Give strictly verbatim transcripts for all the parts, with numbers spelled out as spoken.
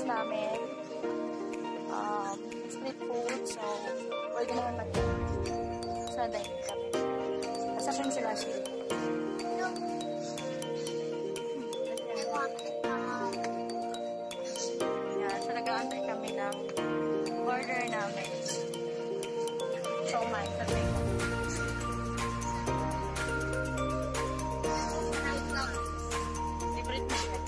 namin. Um, street food. So, pwede naman mag-eat. Sa dining kami. Nasa siya sila siya. Yan. So, nag-aantay kami ng order namin. So, my sabi ko. Favorite mo siya.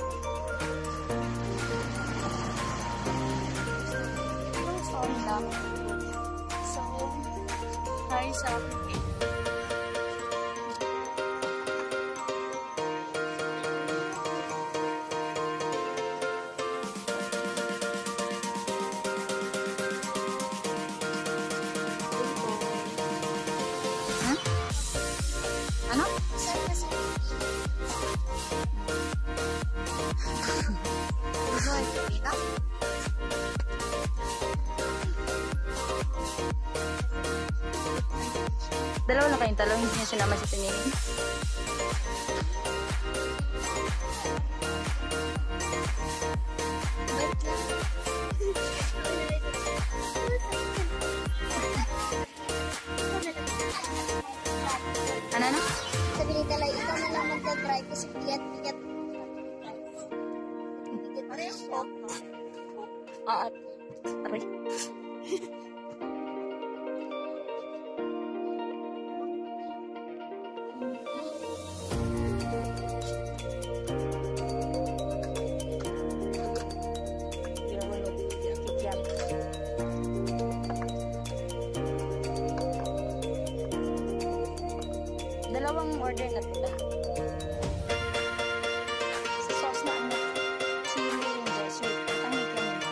Yung song lang. So, tayo sa akin. Ano? Dalawa lang kayong talong, hindi niya sinama sa tinigin. Ano na? Sabihin ka lang, ikaw na lang magdadrive kasi piyat-piyat. Piyat po. Ah, aray. Dalawang order na ito. Sa sauce na ano, chili yung sweet. Tangitin mo.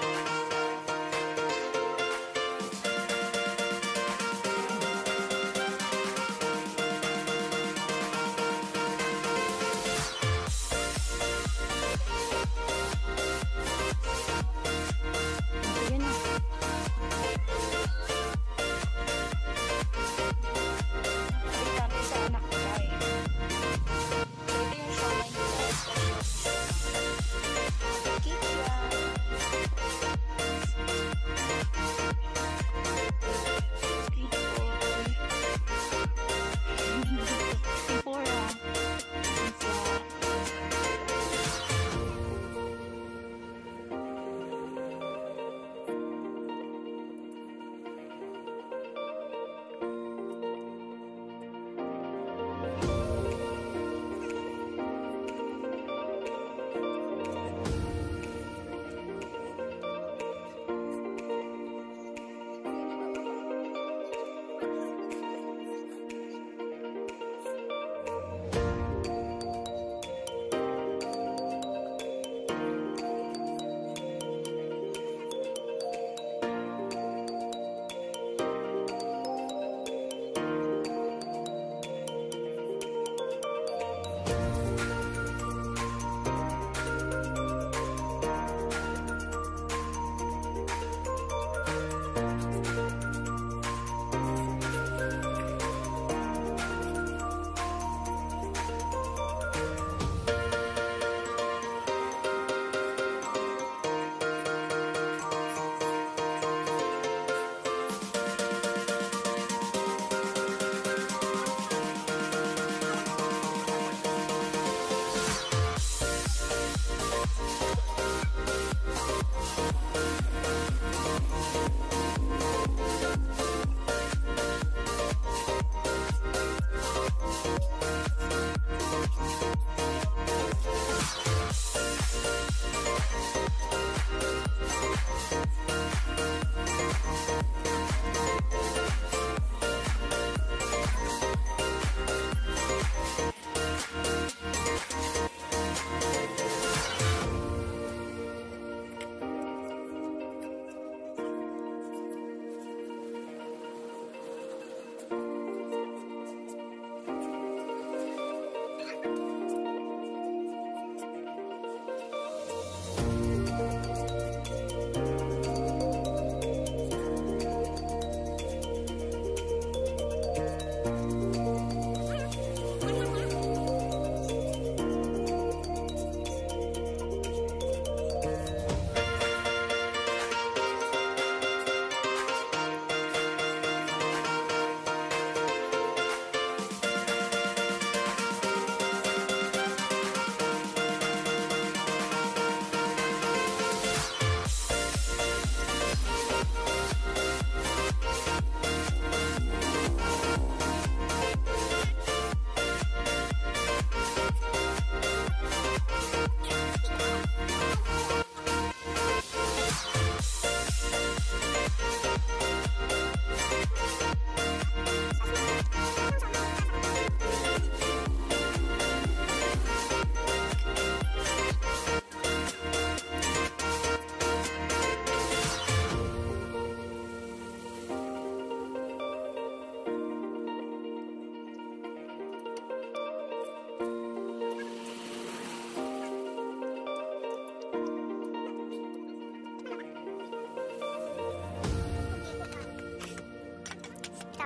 Sige na.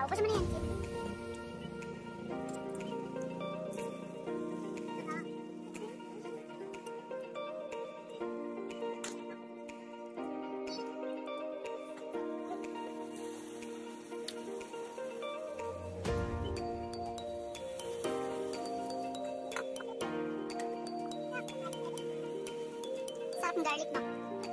Tapos mo na yan. Sarap ng garlic, no?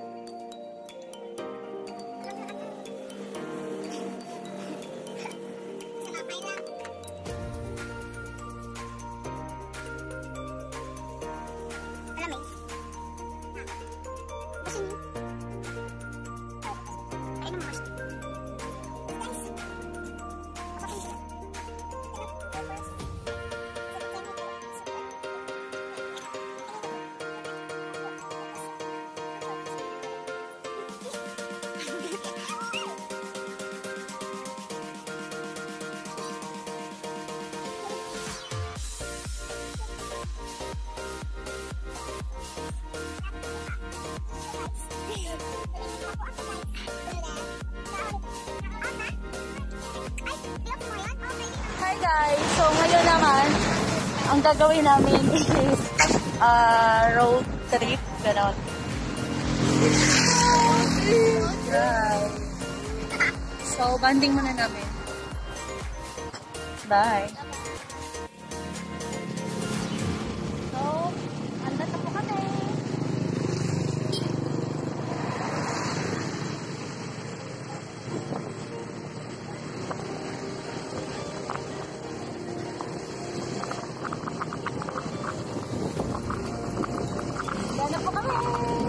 Hi guys! So ngayon naman, ang gagawin namin is uh, road trip. Ganon. Right. So, banding muna namin. Bye! So, andas na po kami. Gana po kami.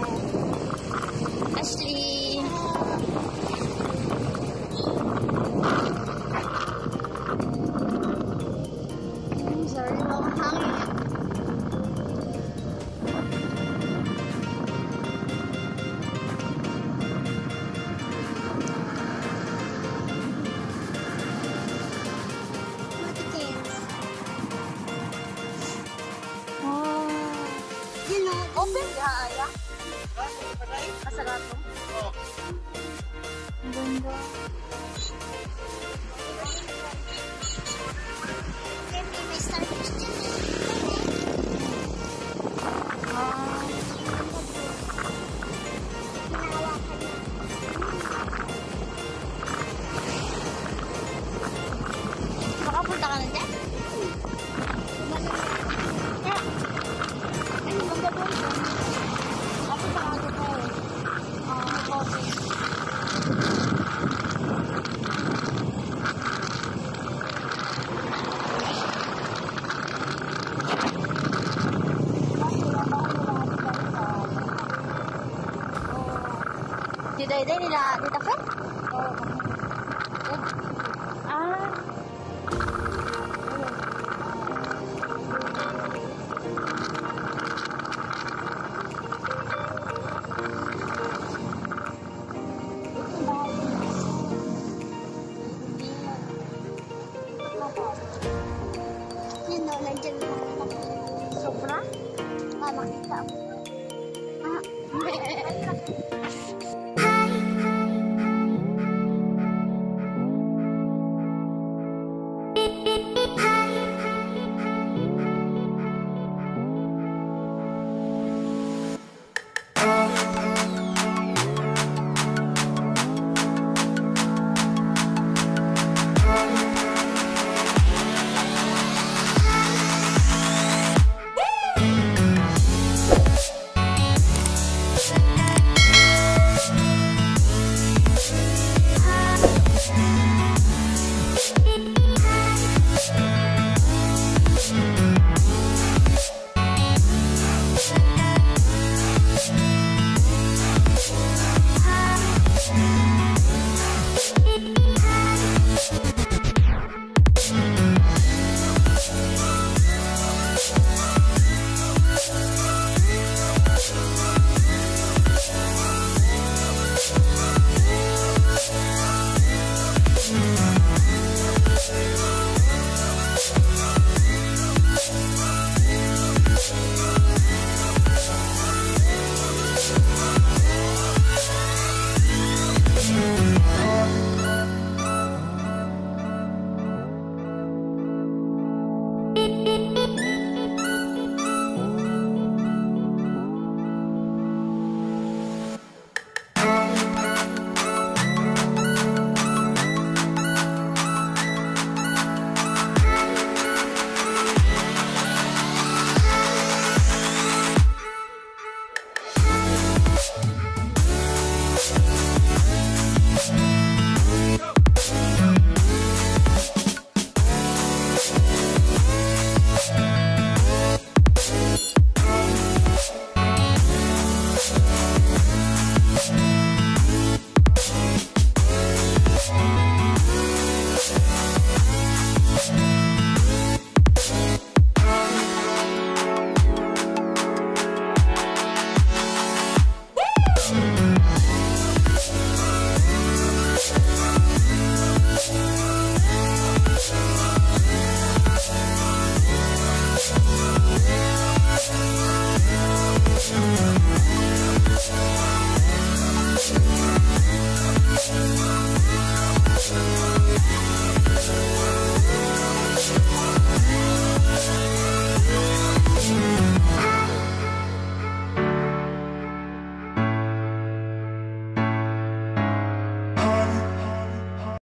Ashley. I'm sorry, I'm hungry. Oh. You know, Open ya, Aya? Kasarado? Oo. Ang ganda. maybe may starfish dyan. Ah. Hinahawakan niya. Makapunta ka na dyan? Ano bang gagawin ko? Ako sa ako ko. Ah, coffee. Di day-day nila, dita ka? Oo. Ah. Yun no, nandyan mo. Sobra? Ah, makita mo. Ah.